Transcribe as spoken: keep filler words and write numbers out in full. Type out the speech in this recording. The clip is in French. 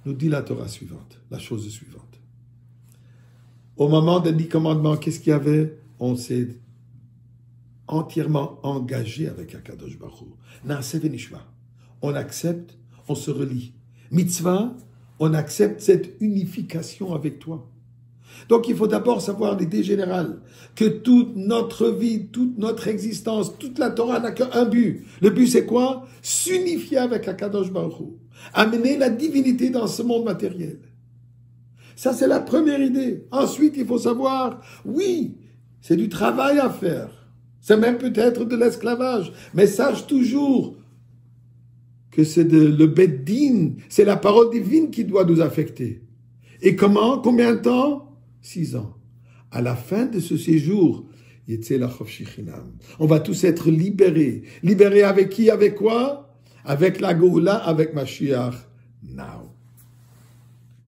nous dit la Torah suivante, la chose suivante. Au moment des dix commandements, qu'est-ce qu'il y avait? On s'est entièrement engagé avec Akadosh Baruch Hu. Naaseh v'nishma. On accepte, on se relie. Mitzvah, on accepte cette unification avec toi. Donc il faut d'abord savoir l'idée générale, que toute notre vie, toute notre existence, toute la Torah n'a qu'un but. Le but c'est quoi? S'unifier avec Akadosh Baruch Hu. Amener la divinité dans ce monde matériel. Ça c'est la première idée. Ensuite il faut savoir, oui, c'est du travail à faire. C'est même peut-être de l'esclavage. Mais sache toujours que c'est de, le Beddin, c'est la parole divine qui doit nous affecter. Et comment? Combien de temps? Six ans. À la fin de ce séjour, on va tous être libérés. Libérés avec qui? Avec quoi? Avec la Goula, avec Mashiach. Now.